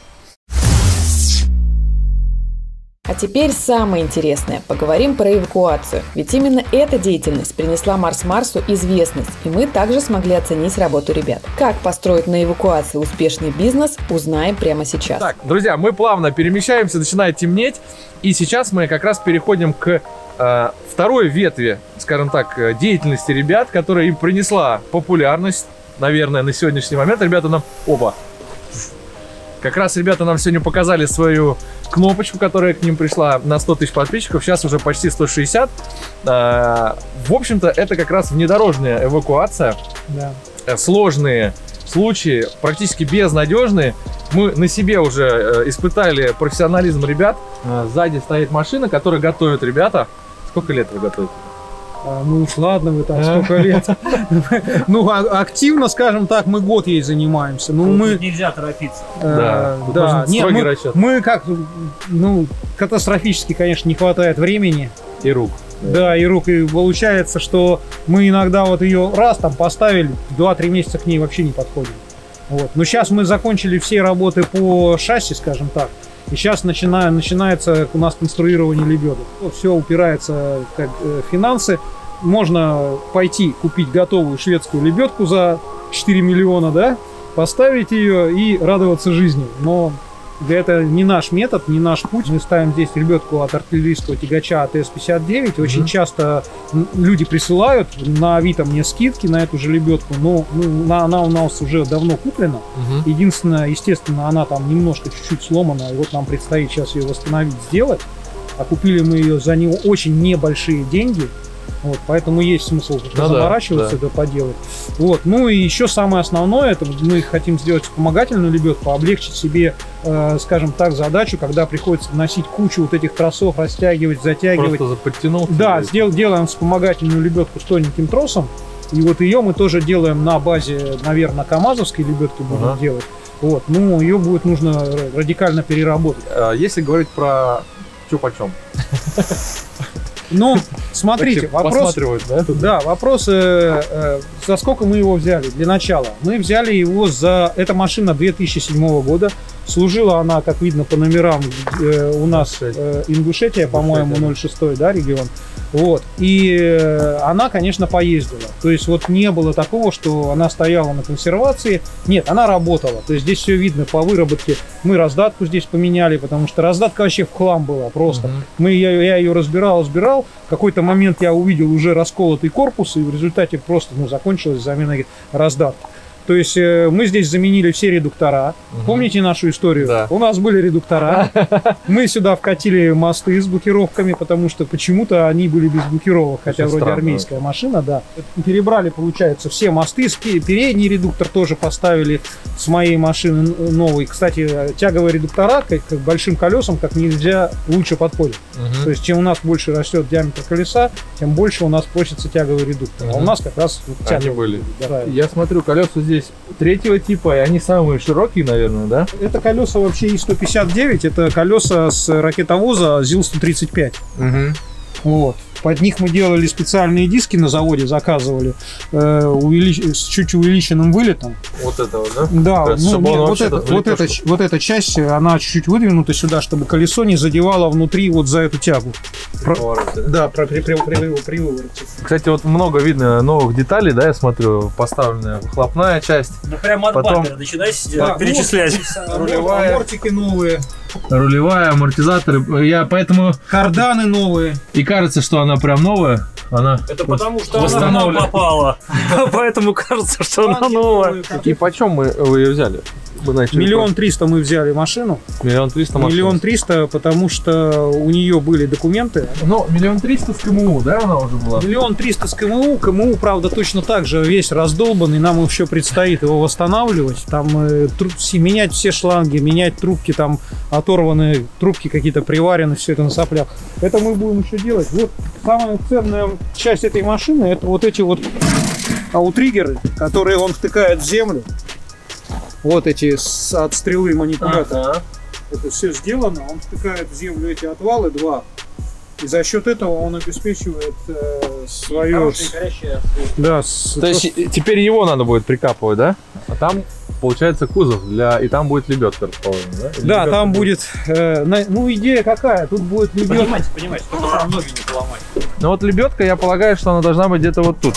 А теперь самое интересное. Поговорим про эвакуацию. Ведь именно эта деятельность принесла Марс Марсу известность, и мы также смогли оценить работу ребят. Как построить на эвакуации успешный бизнес, узнаем прямо сейчас. Так, друзья, мы плавно перемещаемся, начинает темнеть, и сейчас мы как раз переходим к э, второй ветви, скажем так, э, деятельности ребят, которая им принесла популярность, наверное, на сегодняшний момент. Ребята нам... Оба! Как раз ребята нам сегодня показали свою кнопочку, которая к ним пришла на сто тысяч подписчиков. Сейчас уже почти сто шестьдесят. Э, в общем-то, это как раз внедорожная эвакуация. Да. Э, Сложные случаи, практически безнадежные. Мы на себе уже э, испытали профессионализм ребят. Э, Сзади стоит машина, которую готовят ребята. Сколько лет вы готовите? А, ну уж ладно, вы там сколько лет. Ну, а- активно, скажем так, мы год ей занимаемся. Ну, мы... Тут нельзя торопиться. э, тут Да, нужен не, строгий мы, расчет. мы как, ну, катастрофически, конечно, не хватает времени. И рук. Да, и рук, и получается, что мы иногда вот ее раз там поставили, два-три месяца к ней вообще не подходим. Вот. Но сейчас мы закончили все работы по шасси, скажем так, и сейчас начина, начинается у нас конструирование лебедок. Все упирается как э, финансы. Можно пойти купить готовую шведскую лебедку за четыре миллиона, да, поставить ее и радоваться жизни. Но это не наш метод, не наш путь. Мы ставим здесь лебедку от артиллерийского тягача АТС пятьдесят девять. Очень Мгм. часто м, люди присылают на Авито мне скидки на эту же лебедку, но ну, на- она у нас уже давно куплена. Мгм. Единственное, естественно, она там немножко чуть-чуть сломана, и вот нам предстоит сейчас ее восстановить, сделать. А купили мы ее за не очень небольшие деньги. Вот, поэтому есть смысл Ну заморачиваться, да, это поделать. Вот. Ну и еще самое основное, это мы хотим сделать вспомогательную лебедку, облегчить себе, э, скажем так, задачу, когда приходится носить кучу вот этих тросов, растягивать, затягивать. Просто подтянул. Да, сдел, делаем вспомогательную лебедку с тоненьким тросом. И вот ее мы тоже делаем на базе, наверное, камазовской лебедки будем Ага. делать. Вот. Ну, ее будет нужно радикально переработать. А если говорить про чё почем? Ну, смотрите, вопрос... Посматривают, да? тут? Да, вопрос, э, э, за сколько мы его взяли для начала. Мы взяли его за... Это машина две тысячи седьмого года. Служила она, как видно по номерам, э, у нас э, Ингушетия, по-моему, ноль шесть, да, регион. Вот. И э, она, конечно, поездила. То есть вот не было такого, что она стояла на консервации. Нет, она работала. То есть здесь все видно по выработке. Мы раздатку здесь поменяли, потому что раздатка вообще в хлам была просто. Мгм. Мы, я, я ее разбирал, разбирал. В какой-то момент я увидел уже расколотый корпус, и в результате просто ну, закончилась замена раздатки. То есть э, мы здесь заменили все редуктора. Мгм. Помните нашу историю? Да. У нас были редуктора. Мы сюда вкатили мосты с блокировками, потому что почему-то они были без блокировок, хотя Очень вроде странно. армейская машина, да. Перебрали, получается, все мосты. Спе- Передний редуктор тоже поставили с моей машины н- новый. Кстати, тяговые редуктора к, к большим колесам как нельзя лучше подходят. Мгм. То есть чем у нас больше растет диаметр колеса, тем больше у нас просится тяговый редуктор. А у Мгм. нас как раз вот Они тяговый. были. Да. Я смотрю, колеса здесь третьего типа, и они самые широкие, наверное, да? Это колеса вообще И сто пятьдесят девять, это колеса с ракетовоза ЗИЛ сто тридцать пять. Угу. Вот. Под них мы делали специальные диски на заводе, заказывали, э, увелич- с чуть увеличенным вылетом. Вот этого, да? Да, То есть, ну, чтобы нет, он вот, вообще это, этот вот, эта, лепешку- вот эта часть, она чуть-чуть выдвинута сюда, чтобы колесо не задевало внутри вот за эту тягу. Про- Повороты, да? Да, про, при, при, при, при вывороте. Кстати, вот много видно новых деталей, да, я смотрю, поставленная выхлопная часть, Ну прям от Потом- бампера начинайте Да, перечислять. вот, Рулевая. Амортики новые, рулевая, амортизаторы. Я поэтому карданы новые. и кажется, что она прям новая. Она Это потому, что она к восстановлена. нам попала. Поэтому кажется, что она Банки новая. новые, как- И почем мы вы ее взяли? Мы начали Миллион триста мы взяли машину. просто- миллион триста машин. Миллион триста, потому что у нее были документы. Ну, миллион триста с КМУ, да, она уже была? Миллион триста с КМУ. КМУ, правда, точно так же весь раздолбанный. Нам еще предстоит его восстанавливать. Там э, тру- си- менять все шланги, менять трубки, там оторванные трубки какие-то приварены, все это на соплях. Это мы будем еще делать. Вот самая ценная часть этой машины, это вот эти вот аутриггеры, которые он втыкает в землю. Вот эти с- от стрелы манипуляторы. Ага. Это все сделано, он втыкает в землю эти отвалы два, и за счет этого он обеспечивает э, свое, да, с- То есть и- теперь его надо будет прикапывать, да? А там получается кузов для, и там будет лебедка расположена, да? Или да, лебедка там будет, э, на- ну идея какая, тут будет лебедка. Понимаете, понимаете, только там ноги не поломать. Ну вот лебедка, я полагаю, что она должна быть где-то вот тут,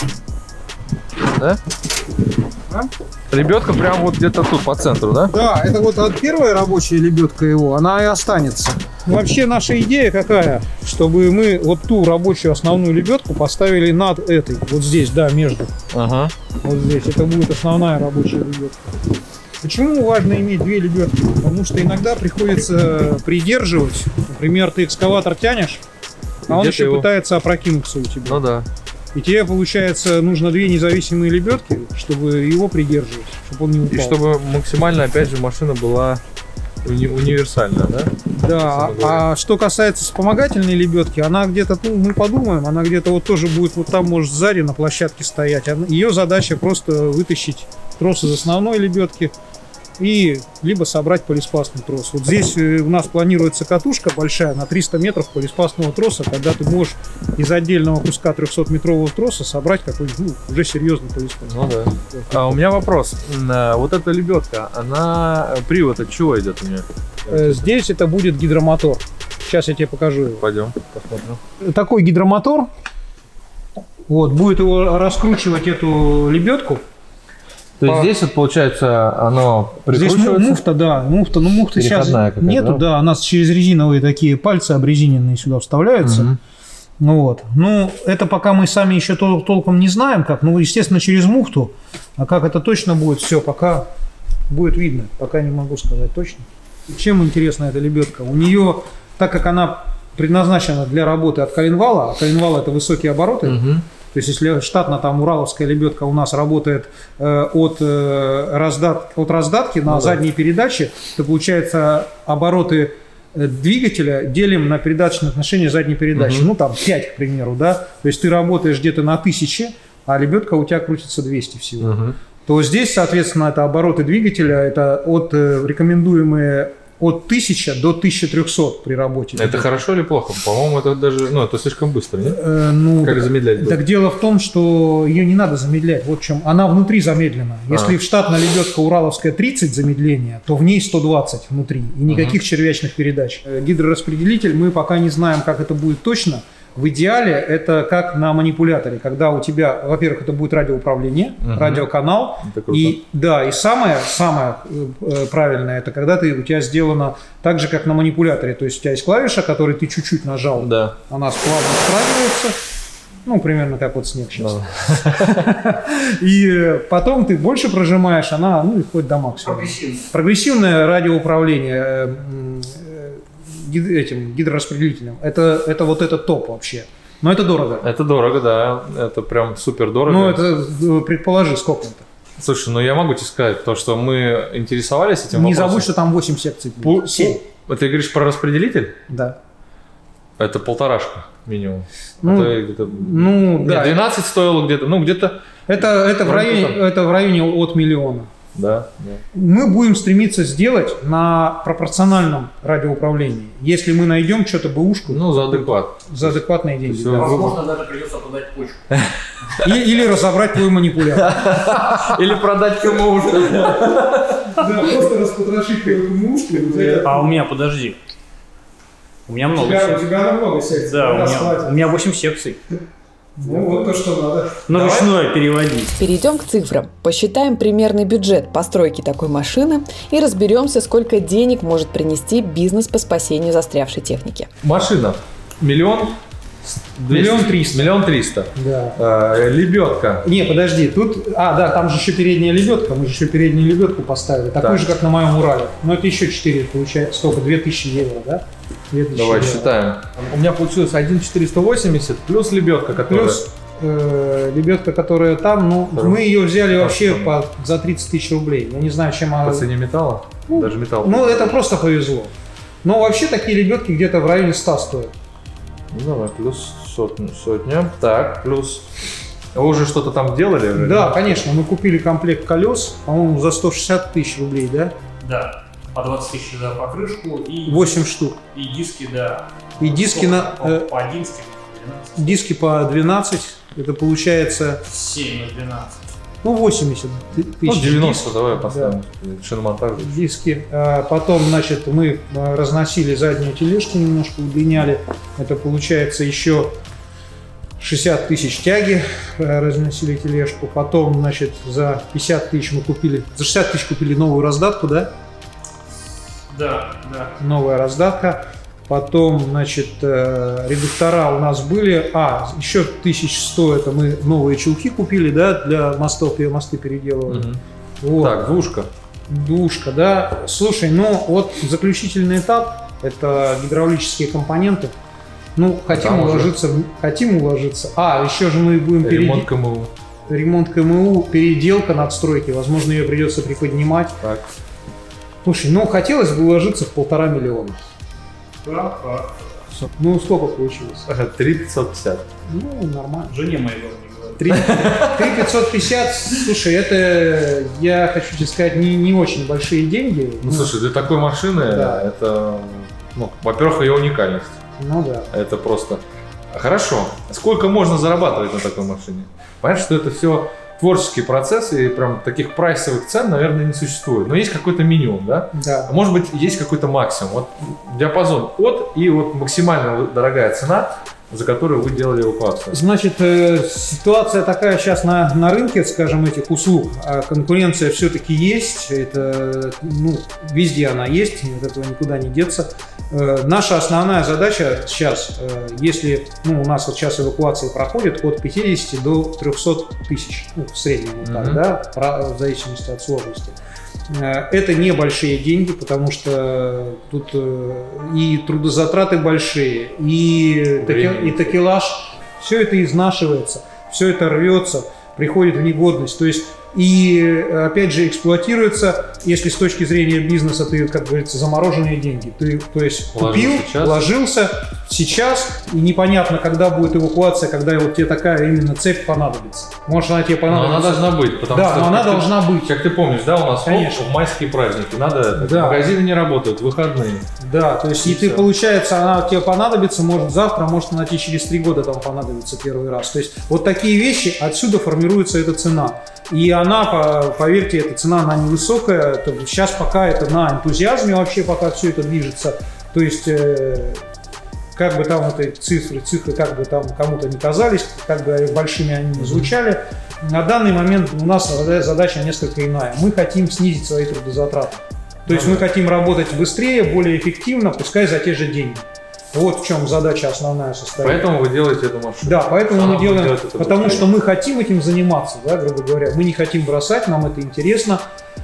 да? А? Лебедка прям вот где-то тут по центру, да? Да, это вот от первая рабочая лебедка его, она и останется. Вообще наша идея какая, чтобы мы вот ту рабочую основную лебедку поставили над этой, вот здесь, да, между. Ага. Вот здесь. Это будет основная рабочая лебедка. Почему важно иметь две лебедки? Потому что иногда приходится придерживать. Например, ты экскаватор тянешь, а он Где-то еще его- пытается опрокинуться у тебя. Ну да. И тебе, получается, нужно две независимые лебедки, чтобы его придерживать, чтобы он не упал. И чтобы максимально, опять же, машина была уни- универсальная, да? Да, собственно говоря. а, а что касается вспомогательной лебедки, она где-то, ну, мы подумаем, она где-то вот тоже будет вот там, может, сзади на площадке стоять. Она- Ее задача просто вытащить трос из основной лебедки и либо собрать полиспастный трос. Вот здесь э, у нас планируется катушка большая на триста метров полиспастного троса, когда ты можешь из отдельного куска трехсотметрового троса собрать какой-нибудь ну, уже серьезный полиспаст. Ну да. А у меня вопрос. М, а, Вот эта лебедка, она привод от чего идет у нее? Э, Здесь это будет гидромотор. Сейчас я тебе покажу его. Пойдем, посмотрим. Такой гидромотор. Вот, будет его раскручивать эту лебедку. То есть А- здесь вот получается оно Здесь му- прикручивается? муфта, да, муфта, ну муфты сейчас Переходная какая-то, нету, да? да, у нас через резиновые такие пальцы обрезиненные сюда вставляются. Мгм. Ну вот, ну это пока мы сами еще тол- толком не знаем, как, ну естественно через муфту, а как это точно будет, все, пока будет видно, пока не могу сказать точно. Чем интересна эта лебедка? У нее, так как она предназначена для работы от коленвала, а коленвал это высокие обороты. Угу. То есть, если штатно там ураловская лебедка у нас работает э, от, э, раздат, от раздатки на ну, задние да. передачи, то получается обороты двигателя делим на передаточное отношение задней передачи. Угу. Ну там пять, к примеру, да. То есть ты работаешь где-то на тысяче, а лебедка у тебя крутится двести всего. Угу. То здесь, соответственно, это обороты двигателя, это от э, рекомендуемые от тысячи до тысячи трёхсот при работе. Это хорошо или плохо? По-моему, это даже, ну, это слишком быстро, нет? Э, ну, как замедлять будет? Так дело в том, что ее не надо замедлять. Вот в чем. Она внутри замедлена. Если а. в штатной лебедка ураловская тридцать замедления, то в ней сто двадцать внутри. И никаких uh-huh. червячных передач. Гидрораспределитель, мы пока не знаем, как это будет точно. В идеале это как на манипуляторе, когда у тебя, во-первых, это будет радиоуправление, uh-huh. радиоканал, и да, и самое самое э, правильное это когда ты у тебя сделано так же, как на манипуляторе, то есть у тебя есть клавиша, которую ты чуть-чуть нажал, да. она плавно скрадывается, ну примерно как вот снег сейчас, no. и потом ты больше прожимаешь, она ну и входит до максимума. Прогрессивное. Прогрессивное радиоуправление. Этим гидрораспределителем. Это, это вот это топ вообще. Но это дорого. Это дорого, да. Это прям супер дорого. Ну, это предположи, сколько это. Слушай, ну я могу тебе сказать, то, что мы интересовались этим Не вопросом. забудь, что там восемь секций. Пу- семь. Ты говоришь про распределитель? Да. Это полторашка минимум. Ну, это где-то... ну Нет, да. двенадцать стоило где-то, ну где-то... Это, это, в районе, это в районе от миллиона. Да, да. Мы будем стремиться сделать на пропорциональном радиоуправлении. Если мы найдем что-то бэушку, ну, за адекват. За адекватные деньги. Да. Возможно, даже придется продать почку. Или, или разобрать твой манипулятор. Или продать КМУшку. Да, просто распотрошить твою КМУшку. А у меня, подожди. У меня много секций. У тебя много секций. Да, у меня восемь секций. Ну вот то, что надо. На ручное переводить. Перейдем к цифрам. Посчитаем примерный бюджет постройки такой машины и разберемся, сколько денег может принести бизнес по спасению застрявшей техники. Машина. Миллион? Миллион триста. Миллион триста. Да. А, лебедка. Не, подожди, тут... А, да, там же еще передняя лебедка. Мы же еще переднюю лебедку поставили. Такую же, как на моем Урале. Но это еще четыре, получается, столько, две тысячи евро, да? две тысячи Давай евро. Считаем. У меня получилось один четыреста восемьдесят плюс лебедка, которая... Плюс э, лебедка, которая там, ну, Второй. мы ее взяли вообще по, за тридцать тысяч рублей. Я не знаю, чем она... По цене металла? Ну, Даже металл. Ну, это просто повезло. Но вообще такие лебедки где-то в районе ста стоят. Ну, давай, плюс сотня, сотня. Так, плюс... Вы уже что-то там делали? Уже, да, конечно. Мы купили комплект колес, по-моему, за сто шестьдесят тысяч рублей, да? Да. По двадцать тысяч за покрышку и... восемь штук. И диски, да. И диски Сколько? на... По, Э, по одиннадцать, двенадцать. диски по двенадцать. Это получается... семь на двенадцать. Ну, восемьдесят тысяч. Ну, девяносто, диск. давай поставим. Да. Шиномонтаж. Диски. А потом, значит, мы разносили заднюю тележку, немножко удлиняли. Это получается еще шестьдесят тысяч тяги, разносили тележку. Потом, значит, за пятьдесят тысяч мы купили, за шестьдесят тысяч купили новую раздатку, да? Да, да. Новая раздатка. Потом, значит, редуктора у нас были. А, еще тысяч сто это мы новые чулки купили, да, для мостов, и мосты переделывали. Угу. Вот. Так, двушка. Двушка, да. Слушай, ну вот заключительный этап, это гидравлические компоненты. Ну, хотим Там уложиться, уже. хотим уложиться. А, еще же мы будем ремонт перед... КМУ. Ремонт КМУ, переделка надстройки. Возможно, ее придется приподнимать. Так. Слушай, ну хотелось бы уложиться в полтора миллиона. Да, да. Ну, сколько получилось? три тысячи пятьсот пятьдесят. Ну, нормально. Жене моей не говорю. три тысячи пятьсот пятьдесят, слушай, это, я хочу тебе сказать, не, не очень большие деньги. Ну, слушай, для такой машины да. это, ну, во-первых, ее уникальность. Ну да. Это просто... Хорошо. Сколько можно зарабатывать на такой машине? Понятно, что это все творческий процесс, и прям таких прайсовых цен, наверное, не существует. Но есть какой-то минимум, да? Да. А может быть, есть какой-то максимум. Вот диапазон от и вот максимально дорогая цена, за которую вы делали эвакуацию. Значит, э, ситуация такая сейчас на, на рынке, скажем, этих услуг. А конкуренция все-таки есть. Это, ну, везде она есть, от этого никуда не деться. Э, наша основная задача сейчас, э, если ну, у нас вот сейчас эвакуация проходит от пятидесяти до трёхсот тысяч, ну, в среднем, вот так, Mm-hmm. да, в зависимости от сложности. Это небольшие деньги, потому что тут и трудозатраты большие, и, таки, и такелаж, все это изнашивается, все это рвется, приходит в негодность. То есть и опять же эксплуатируется, если с точки зрения бизнеса ты, как говорится, замороженные деньги. Ты, то есть купил, вложился сейчас, и непонятно, когда будет эвакуация, когда вот тебе такая именно цепь понадобится. Может, она тебе понадобится. Но она должна быть, потому да, что но она ты, должна быть. Как ты помнишь, да, у нас Конечно. в майские праздники, надо, да. магазины не работают, выходные. Да, то есть и, и ты, получается, она тебе понадобится, может завтра, может она тебе через три года там понадобится первый раз. То есть вот такие вещи, отсюда формируется эта цена. И она, поверьте, эта цена, она невысокая. Сейчас пока это на энтузиазме вообще, пока все это движется. То есть, э, как бы там эти цифры, цифры как бы там кому-то не казались, как бы большими они не звучали, на данный момент у нас задача несколько иная. Мы хотим снизить свои трудозатраты. То есть мы хотим работать быстрее, более эффективно, пускай за те же деньги. Вот в чем задача основная состоит. Поэтому вы делаете эту машину. Да, поэтому а, мы делаем, потому быстрее. Что мы хотим этим заниматься, да, грубо говоря. Мы не хотим бросать, нам это интересно,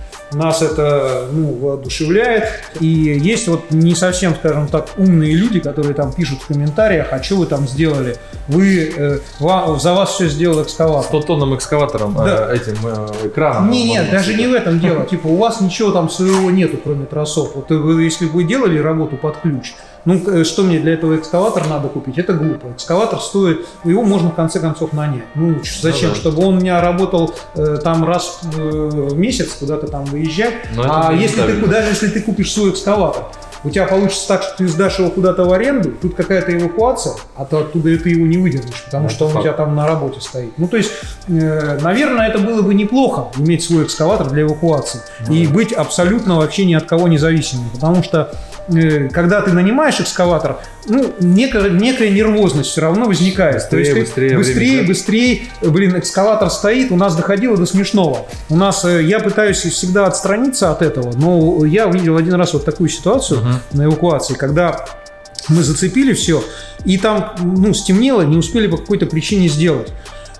нас это ну, воодушевляет. И есть вот не совсем, скажем так, умные люди, которые там пишут в комментариях, а что вы там сделали? Вы, э, ва, за вас все сделал экскаватор. сто тонным экскаватором, да. э, этим э, экраном. Не, нет, даже не в этом дело. Типа у вас ничего там своего нету, кроме тросов. Вот вы, если бы вы делали работу под ключ, ну, что мне для этого экскаватор надо купить? Это глупо. Экскаватор стоит, его можно в конце концов нанять. Ну, зачем? Ну, да. Чтобы он у меня работал э, там раз в месяц, куда-то там выезжать. Но а если ты, даже если ты купишь свой экскаватор, у тебя получится так, что ты сдашь его куда-то в аренду, тут какая-то эвакуация, а то оттуда ты его не выдернешь, потому ну, что он факт. У тебя там на работе стоит. Ну, то есть, э, наверное, это было бы неплохо, иметь свой экскаватор для эвакуации mm-hmm. и быть абсолютно вообще ни от кого независимым, потому что э, когда ты нанимаешь экскаватор, ну, некая, некая нервозность все равно возникает. Быстрее, то есть, быстрее, быстрее, быстрее, блин, экскаватор стоит, у нас доходило до смешного. У нас, э, я пытаюсь всегда отстраниться от этого, но я увидел один раз вот такую ситуацию, uh-huh. на эвакуации, когда мы зацепили все, и там, ну, стемнело, не успели по какой-то причине сделать.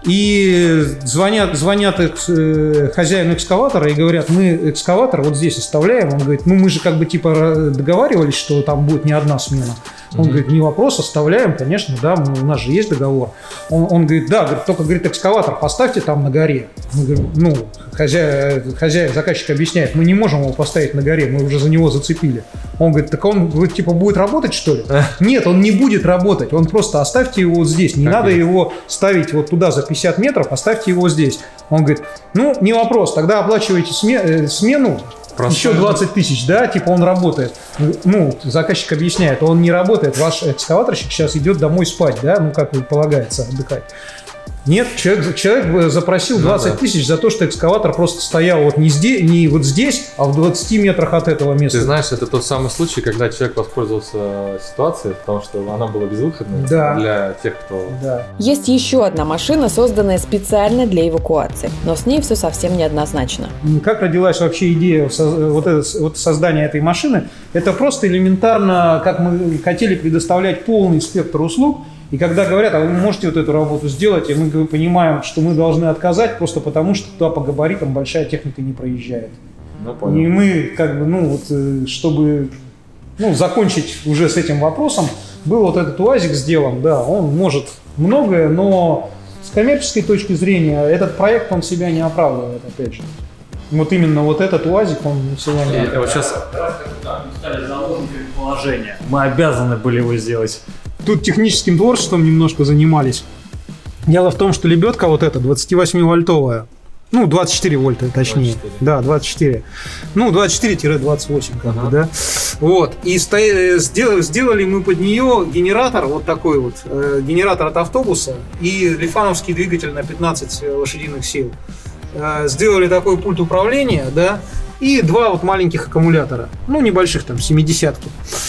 И звонят, звонят э, хозяину экскаватора и говорят, мы экскаватор вот здесь оставляем. Он говорит, ну мы же как бы типа договаривались, что там будет не одна смена. Он mm-hmm. говорит, не вопрос, оставляем, конечно, да, мы, у нас же есть договор. Он, он говорит, да, говорит, только, говорит, экскаватор поставьте там на горе. Мы говорим, ну, хозяин, хозяин, заказчик объясняет, мы не можем его поставить на горе, мы уже за него зацепили. Он говорит, так он, говорит, типа, будет работать, что ли? Нет, он не будет работать, он просто оставьте его вот здесь, не как надо есть. Его ставить вот туда за пятьдесят метров, оставьте его здесь. Он говорит, ну, не вопрос, тогда оплачивайте смену, Просто еще двадцать тысяч, да, типа он работает. Ну, заказчик объясняет, он не работает, ваш экскаваторщик сейчас идет домой спать, да, ну, как полагается, отдыхать. Нет, человек, человек запросил двадцать тысяч за то, что экскаватор просто стоял вот не, здесь, не вот здесь, а в двадцати метрах от этого места. Ты знаешь, это тот самый случай, когда человек воспользовался ситуацией, потому что она была безвыходной да. для тех, кто... Да. Есть еще одна машина, созданная специально для эвакуации, но с ней все совсем неоднозначно. Как родилась вообще идея вот, это, вот создания этой машины? Это просто элементарно, как мы хотели предоставлять полный спектр услуг. И когда говорят, а вы можете вот эту работу сделать, и мы понимаем, что мы должны отказать просто потому, что туда по габаритам большая техника не проезжает. Ну, и мы как бы, ну вот, чтобы ну, закончить уже с этим вопросом, был вот этот УАЗик сделан, да, он может многое, но с коммерческой точки зрения этот проект, он себя не оправдывает, опять же. Вот именно вот этот УАЗик, он себя не оправдывает. Вот сейчас стали заложниками положения. Мы обязаны были его сделать. Тут техническим творчеством немножко занимались. Дело в том, что лебедка вот эта двадцативосьмивольтовая, ну двадцать четыре вольта точнее, двадцать четыре. Да, двадцать четыре, ну двадцать четыре двадцать восемь как ага. бы, да. Вот, и сто... сделали, сделали мы под нее генератор, вот такой вот, э, генератор от автобуса и лифановский двигатель на пятнадцать лошадиных сил. Э, сделали такой пульт управления, да, и два вот маленьких аккумулятора, ну небольших там, семидесятки.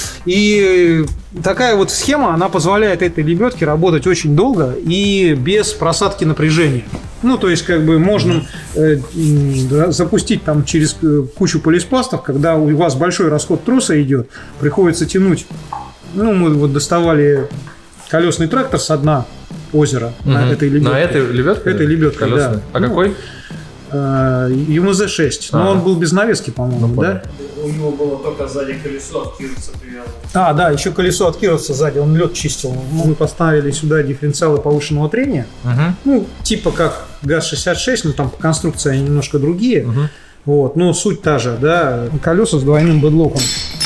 И такая вот схема, она позволяет этой лебедке работать очень долго и без просадки напряжения. Ну, то есть, как бы можно э, запустить там через кучу полиспастов, когда у вас большой расход троса идет, приходится тянуть. Ну, мы вот доставали колесный трактор со дна озера угу. на этой лебедке. На этой лебедке? Этой лебедкой, да. А ну, какой? эм зэ шесть, но А. он был без навески, по-моему, Ну, да? У него было только сзади колесо от Кировца привязано. А, да, еще колесо от Кировца сзади, он лед чистил. Мы поставили сюда дифференциалы повышенного трения, Мгм. ну, типа как ГАЗ шестьдесят шесть, но там по конструкции они немножко другие. Мгм. Вот, но суть та же, да, колеса с двойным бедлоком.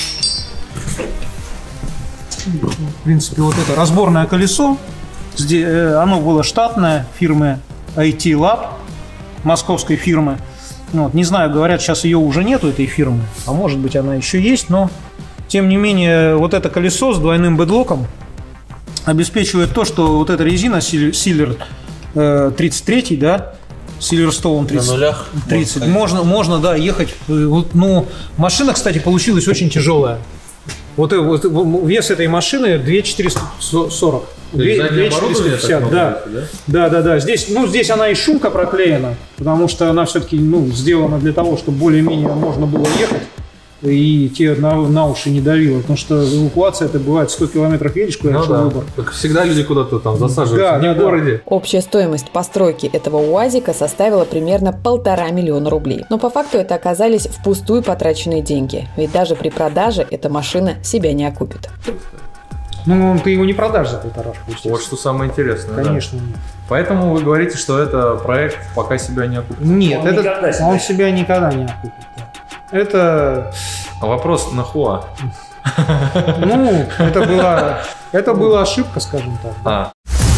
В принципе, вот это разборное колесо, Здесь, э, оно было штатное, фирмы ай ти Lab, московской фирмы. Вот, не знаю, говорят, сейчас ее уже нету, этой фирмы, а может быть она еще есть, но тем не менее вот это колесо с двойным бедлоком обеспечивает то, что вот эта резина Силлер э, тридцать три, да, Silverstone тридцать, На нулях тридцать. Можно, можно, да, ехать. Вот, ну, машина, кстати, получилась очень тяжелая. Вот, э, вот вес этой машины две тысячи четыреста сорок. две тысячи четыреста пятьдесят, да. Да, да, да. Здесь, ну, здесь она и шумка проклеена, потому что она все-таки, ну, сделана для того, чтобы более-менее можно было ехать и тебе на, на уши не давило. Потому что эвакуация это бывает сто километров едешь, куда Ну да. выбор. Так всегда люди куда-то там засаживаются, Да, не да, в да. городе. Общая стоимость постройки этого УАЗика составила примерно полтора миллиона рублей. Но по факту это оказались впустую потраченные деньги. Ведь даже при продаже эта машина себя не окупит. Ну, ты его не продашь за полторашку, естественно. Вот что самое интересное. да. Конечно. нет. Поэтому вы говорите, что это проект пока себя не окупит. Нет, Он это, никогда себя- он себя никогда не окупит. да. Это, А вопрос нахуа? ну, это была, это была ошибка, скажем так. А.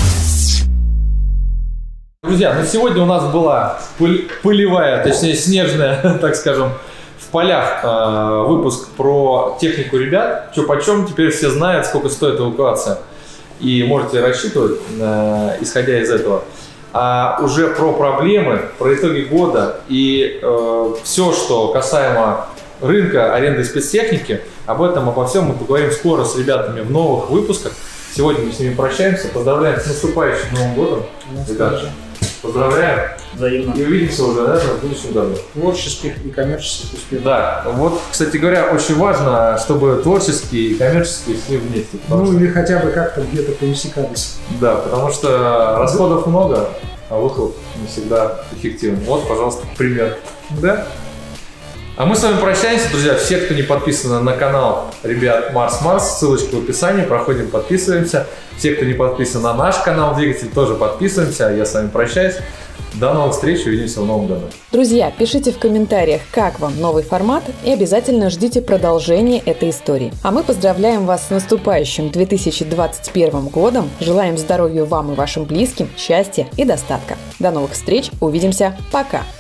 Друзья, ну сегодня у нас была пыль- пылевая, точнее снежная, так скажем, в полях э, выпуск про технику ребят. Чё почем, теперь все знают, сколько стоит эвакуация. И можете рассчитывать, э, исходя из этого. А уже про проблемы, про итоги года и э, все, что касаемо рынка аренды спецтехники, об этом, обо всем мы поговорим скоро с ребятами в новых выпусках. Сегодня мы с ними прощаемся, поздравляем с наступающим Новым годом. Ребята, поздравляем Взаимно. и увидимся уже, да, в будущем году. Творческих и коммерческих успехов. Да, вот, кстати говоря, очень важно, чтобы творческие и коммерческие шли вместе. потому Ну, что- или хотя бы как-то где-то пересекались. Да, потому что расходов много, а выхлоп не всегда эффективен. Вот, пожалуйста, пример. Да? А мы с вами прощаемся, друзья. Все, кто не подписан на канал ребят Марс Марс, ссылочка в описании, проходим, подписываемся. Все, кто не подписан на наш канал Двигатель, тоже подписываемся. Я с вами прощаюсь. До новых встреч, увидимся в новом году. Друзья, пишите в комментариях, как вам новый формат, и обязательно ждите продолжения этой истории. А мы поздравляем вас с наступающим две тысячи двадцать первым годом, желаем здоровья вам и вашим близким, счастья и достатка. До новых встреч, увидимся, пока!